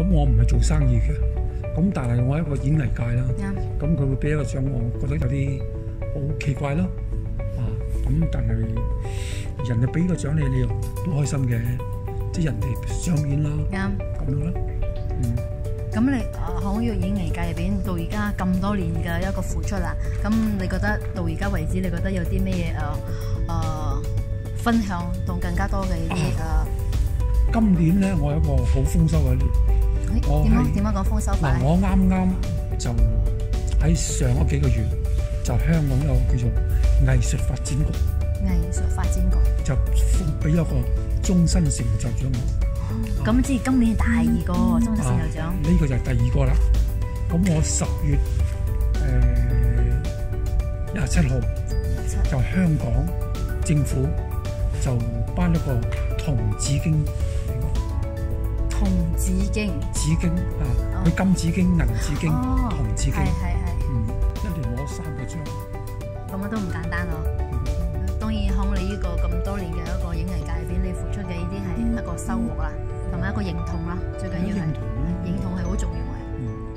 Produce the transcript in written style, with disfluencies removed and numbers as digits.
咁我唔係做生意嘅，咁但係我係一個演藝界啦。咁佢會俾一個獎我，覺得有啲好奇怪咯。咁但係人哋俾個獎你，你又都開心嘅，即係人哋賞面啦。咁樣咯。 咁你喺呢個演藝界入邊到而家咁多年嘅一個付出啦，咁你覺得到而家為止，你覺得有啲咩分享同更加多嘅啲今年咧，我有一個好豐收嘅年。 點樣講豐收法？ 我啱啱就喺上嗰幾個月，就香港有個叫做藝術發展局。藝術發展局就俾咗個終身成就獎我。 咁即係今年第2個終身成就獎。 呢個就係第2個啦。咁我10月27號就香港政府就頒一個銅紫荊俾我。 銅紫荊。紫荊佢金紫荊、銀紫荊、銅紫荊。 係。 一年攞3個獎。 咁都唔簡單咯。當然喺你呢個咁多年嘅一個演藝界入邊，你付出嘅呢啲係一個收穫啦，同埋一個認同啦，最緊要係認同係好重要嘅。